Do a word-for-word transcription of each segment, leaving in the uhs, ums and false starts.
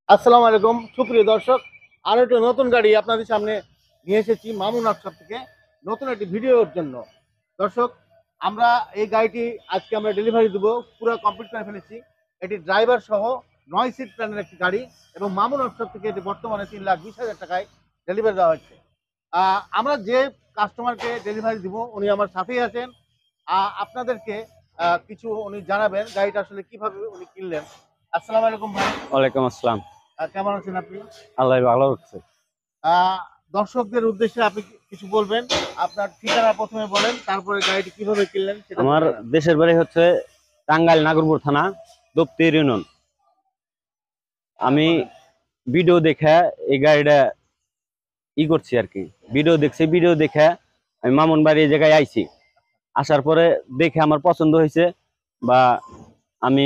আসসালামু আলাইকুম সুপ্রিয় দর্শক, আরো একটা নতুন গাড়ি আপনাদের সামনে নিয়ে এসেছি মামুন ওয়ার্কশপ থেকে নতুন একটি ভিডিওর জন্য। দর্শক, আমরা এই গাড়িটি আজকে আমরা ডেলিভারি দেবো, পুরো কমপ্লিট করে ফেলেছি। এটি ড্রাইভার সহ নয় সিট প্ল্যানের একটি গাড়ি এবং মামুন ওয়ার্কশপ থেকে এটি বর্তমানে তিন লাখ বিশ হাজার টাকায় ডেলিভারি দেওয়া হচ্ছে। আহ, আমরা যে কাস্টমারকে ডেলিভারি দিব উনি আমার সাথেই আছেন। আহ, আপনাদেরকে আহ, কিছু উনি জানাবেন গাড়িটা আসলে কিভাবে উনি কিনলেন। আসসালামু আলাইকুম ভাই। ওয়ালাইকুম আসসালাম। আহ, কেমন আছেন আপনি? আল্লাহ ভালো রাখছে। আহ, দর্শকদের উদ্দেশ্যে আপনি কিছু বলবেন। আপনার ঠিকানা প্রথমে বলেন, তারপরে গাড়িটি কিভাবে কিনলেন সেটা আমার বলে জানান। দেশের বাড়ি হচ্ছে টাঙ্গাইল নাগরপুর থানা, দপ্তি ইউনিয়ন। হ্যাঁ, আমি বলেন। ভিডিও দেখে এই গাড়িটা ই করছি আর কি। ভিডিও দেখছি, ভিডিও দেখে আমি মামুন বাড়ি এই জায়গায় আইছি। আসার পরে দেখে আমার পছন্দ হয়েছে, বা আমি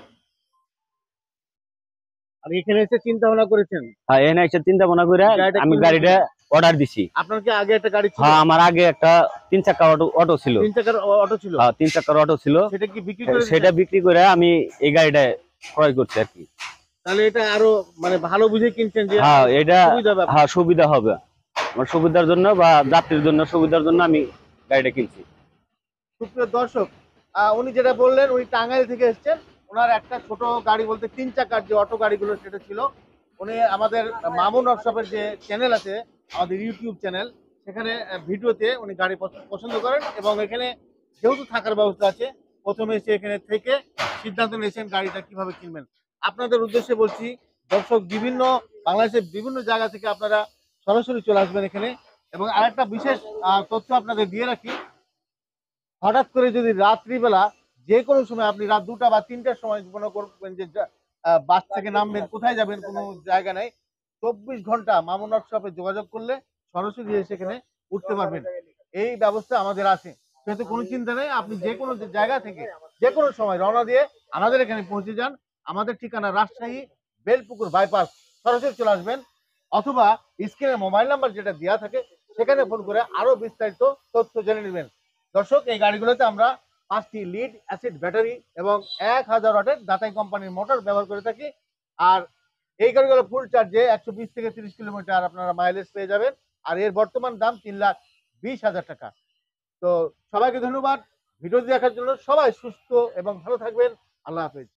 আর এখানে এসে চিন্তা ভাবনা করেছেন হ্যাঁ, এনে এসে চিন্তা ভাবনা করে এই গাড়িটা আমি কিনবেন গাড়িটা কিনা। অর্ডার দিছি। আপনার কি আগে একটা গাড়ি ছিল? হ্যাঁ, আমার আগে একটা তিন চাকা অটো অটো ছিল। তিন চাকার অটো ছিল? হ্যাঁ, তিন চাকার অটো ছিল। সেটা কি বিক্রি করে সেটা দিয়েছেন? বিক্রি করে আমি এই গাড়িটা ক্রয় করছি আর কি। তাহলে এটা আরো মানে ভালো বুঝে কিনছেন যে হ্যাঁ, এটা সুবিধা হবে আপনার। হ্যাঁ সুবিধা হবে আমার, সুবিধার জন্য বা যাত্রীর জন্য সুবিধার জন্য আমি গাড়িটা কিনছি। সুপ্রিয় দর্শক, আহ, উনি যেটা বললেন উনি টাঙ্গাইল থেকে এসেছেন। ওনার একটা ছোট গাড়ি বলতে তিন চাকার যে অটো গাড়িগুলো সেটা ছিল। উনি আমাদের মামুন ওয়ার্কশপের যে চ্যানেল আছে, আমাদের ইউটিউব চ্যানেল, সেখানে আহ, ভিডিওতে উনি গাড়ি পছ- পছন্দ করেন এবং এখানে যেহেতু থাকার ব্যবস্থা আছে, প্রথমে এসে এখানে থেকে সিদ্ধান্ত নিয়েছেন গাড়িটা কিভাবে কিনবেন। আপনাদের উদ্দেশ্যে বলছি, দর্শক, বিভিন্ন বাংলাদেশের বিভিন্ন জায়গা থেকে আপনারা সরাসরি চলে আসবেন এখানে। এবং আরেকটা বিশেষ আহ, তথ্য আপনাদের দিয়ে রাখি, হঠাৎ করে যদি রাত্রিবেলা যে কোনো সময় আপনি রাত দুটা বা তিনটার সময় মনে করবেন যে যা- আহ, বাস থেকে নামবেন, কোথায় যাবেন কোনো জায়গা নেই, চব্বিশ ঘন্টা মামুন ওয়ার্কশপে যোগাযোগ করলে সরাসরি এসে সেখানে উঠতে পারবেন। এই ব্যবস্থা আমাদের আছে, সেহেতু কোনো চিন্তা নেই। আপনি যে কোনো যে জায়গা থেকে যে কোনো সময় রওনা দিয়ে আমাদের এখানে পৌঁছে যান। আমাদের ঠিকানা রাজশাহী বেলপুকুর বাইপাস, সরাসরি চলে আসবেন। অথবা স্ক্রিনে মোবাইল নাম্বার যেটা দেওয়া থাকে সেখানে ফোন করে আরো বিস্তারিত তথ্য জেনে নেবেন। দর্শক, এই গাড়িগুলোতে আমরা পাঁচটি লিড অ্যাসিড ব্যাটারি এবং এক হাজার ওয়াটের দাতাই কোম্পানির মোটর ব্যবহার করে থাকি। আর এই গাড়িগুলো ফুল চার্জে একশো বিশ থেকে তিরিশ কিলোমিটার আপনারা মাইলেজ পেয়ে যাবেন। আর এর বর্তমান দাম তিন লাখ বিশ হাজার টাকা। তো সবাইকে ধন্যবাদ ভিডিও দেখার জন্য। সবাই সুস্থ এবং ভালো থাকবেন। আল্লাহ হাফেজ।